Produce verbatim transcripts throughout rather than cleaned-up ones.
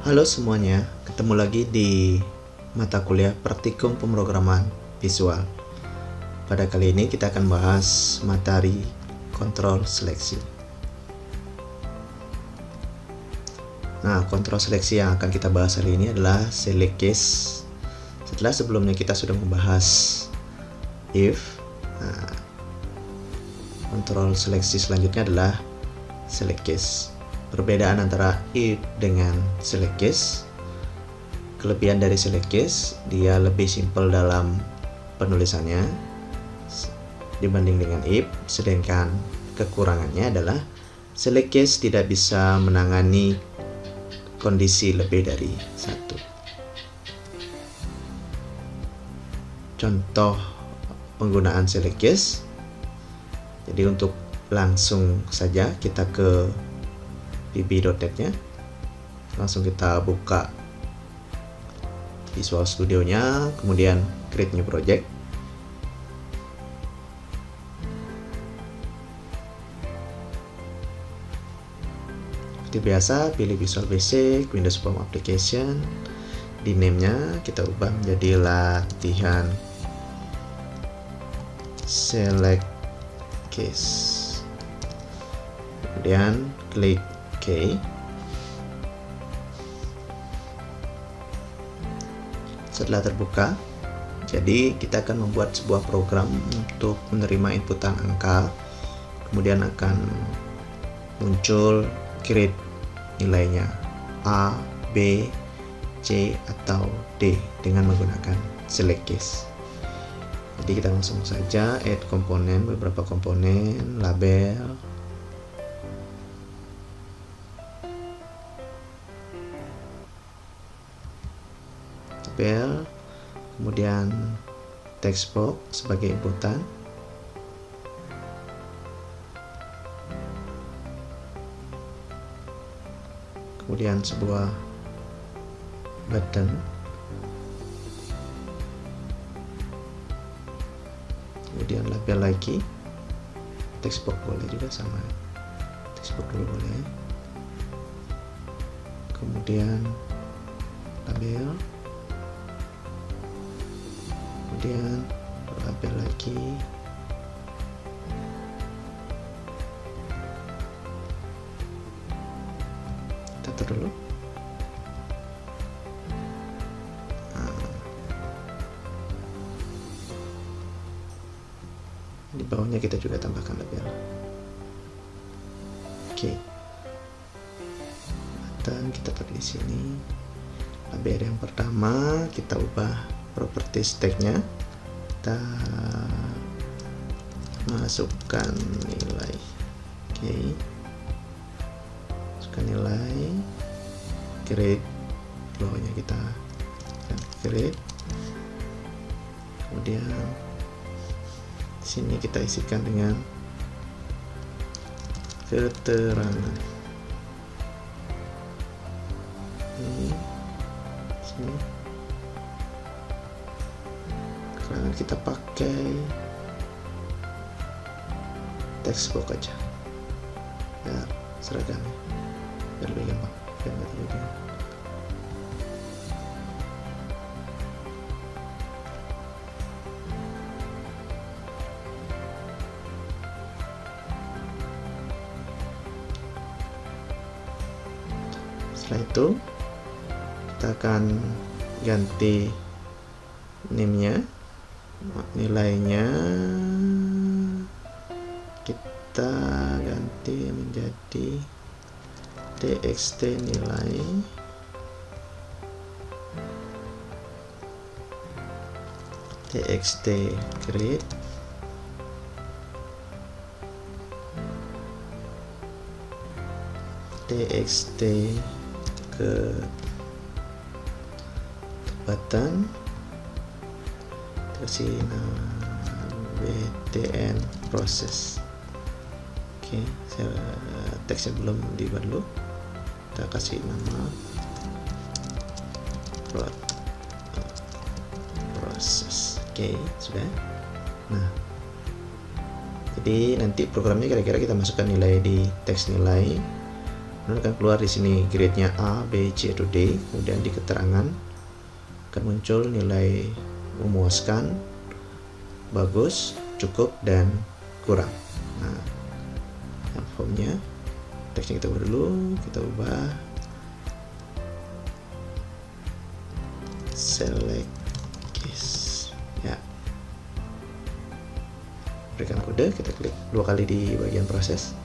Halo semuanya, ketemu lagi di mata kuliah Praktikum Pemrograman Visual. Pada kali ini kita akan bahas materi kontrol seleksi. Nah, kontrol seleksi yang akan kita bahas hari ini adalah select case. Setelah sebelumnya kita sudah membahas if, nah, kontrol seleksi selanjutnya adalah select case. Perbedaan antara if dengan select case. Kelebihan dari select case, dia lebih simpel dalam penulisannya dibanding dengan if, sedangkan kekurangannya adalah select case tidak bisa menangani kondisi lebih dari satu. Contoh penggunaan select case. Jadi untuk langsung saja kita ke V B dot net nya, langsung kita buka Visual Studio nya, kemudian create new project. Seperti biasa, pilih Visual Basic, Windows Form Application. Di name nya kita ubah menjadi latihan select case. Kemudian klik OK. Setelah terbuka, jadi kita akan membuat sebuah program untuk menerima inputan angka, kemudian akan muncul create nilainya A, B, C, atau D dengan menggunakan select case. Jadi kita langsung saja add komponen, beberapa komponen, label, label, kemudian text box sebagai inputan, kemudian sebuah button, kemudian label lagi, text box boleh juga sama, text box dulu boleh, kemudian label, kemudian label lagi, kita atur dulu. Nah, di bawahnya kita juga tambahkan label. Oke, dan kita taruh di sini. Label yang pertama kita ubah properties tag-nya, kita masukkan nilai. Oke, masukkan nilai, create, bawahnya kita create, kemudian sini kita isikan dengan keterangan. Ini sini kita pakai text box aja biar seragam, biar lebih gampang, biar nggak terlalu bingung. Setelah itu kita akan ganti name-nya, nilainya kita ganti menjadi txt nilai, txt create, txt ke button, kasih nama btn proses. Oke, saya teksnya belum dibuat dulu, kita kasih nama proses. Oke, sudah. Nah, jadi nanti programnya kira-kira kita masukkan nilai di teks nilai, Kemudian akan keluar di sini grade-nya A, B, C, atau D. Kemudian di keterangan akan muncul nilai memuaskan, bagus, cukup, dan kurang. Nah, formnya, teksnya kita ubah dulu, kita ubah select case. Ya, berikan kode, kita klik dua kali di bagian proses.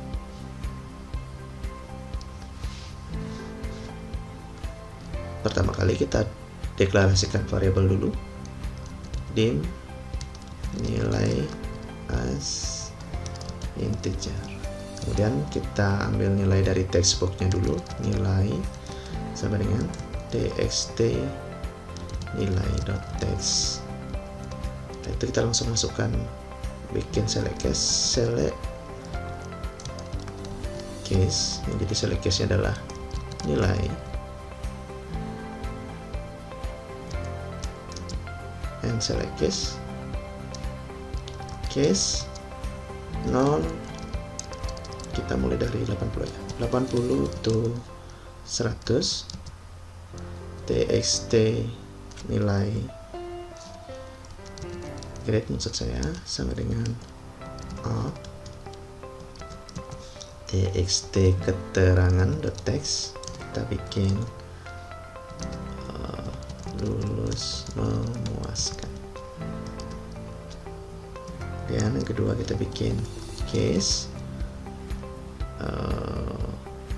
Pertama kali kita deklarasikan variabel dulu, dim nilai as integer. Kemudian kita ambil nilai dari textboxnya dulu, nilai sama dengan txt nilai dot text. Nah, itu kita langsung masukkan, bikin select case, select case. Jadi select case nya adalah nilai and select case, case nol, kita mulai dari delapan puluh ya, delapan puluh to seratus, txt nilai grade maksud saya sama dengan a, txt keterangan dot text, kita bikin uh, lulus memuaskan. Dan yang kedua kita bikin case uh,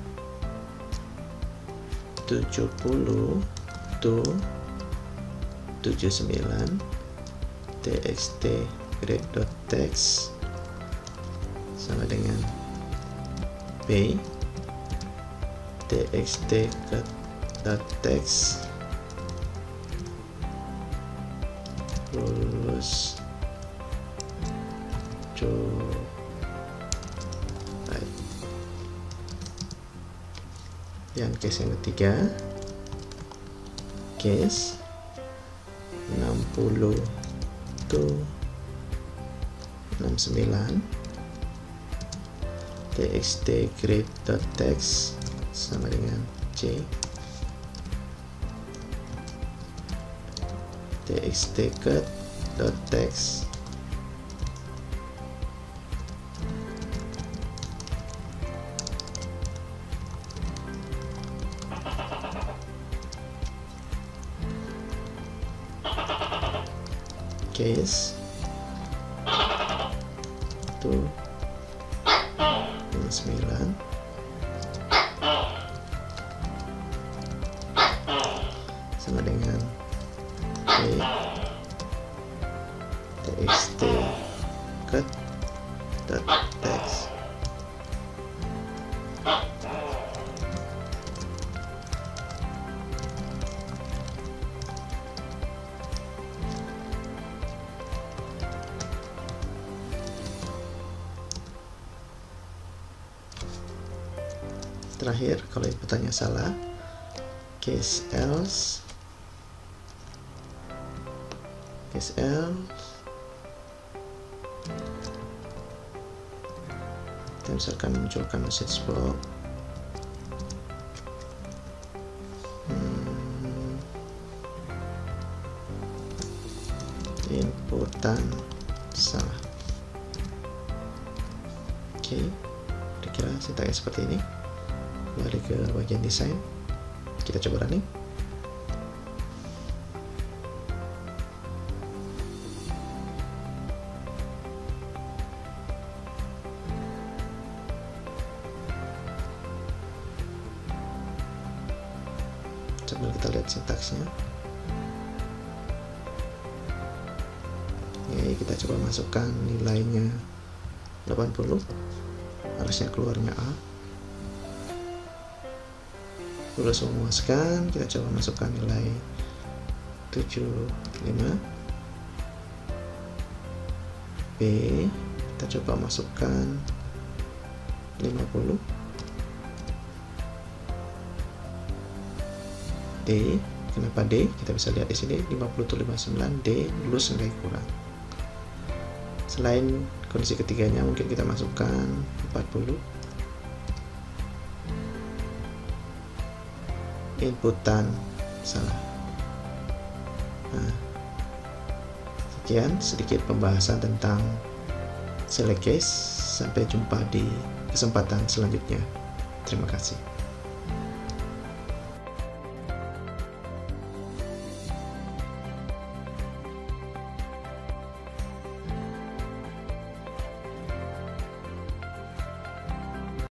tujuh puluh to tujuh puluh sembilan, txt grade dot text sama dengan b, txt dot text lulus baik. Dan case yang ketiga, case enam puluh to enam puluh sembilan, txt grade dot text sama dengan c, txt cut dot text case itu enam puluh sembilan sama dengan p, txt cut dot text terakhir. Kalau inputannya salah, case else, case else kita misalkan munculkan message box, hmm, inputan salah. Oke, okay. Kira-kira sintaknya seperti ini. Kembali ke bagian desain, kita coba running. Coba kita lihat sintaksnya. Oke, kita coba masukkan nilainya delapan puluh, harusnya keluarnya A. Lulus memuaskan, kita coba masukkan nilai tujuh puluh lima, B kita coba masukkan lima puluh, D, kenapa D? Kita bisa lihat di sini lima puluh to lima puluh sembilan, D lulus nilai kurang. Selain kondisi ketiganya, mungkin kita masukkan empat puluh, inputan salah. Nah, sekian sedikit pembahasan tentang select case. Sampai jumpa di kesempatan selanjutnya. Terima kasih.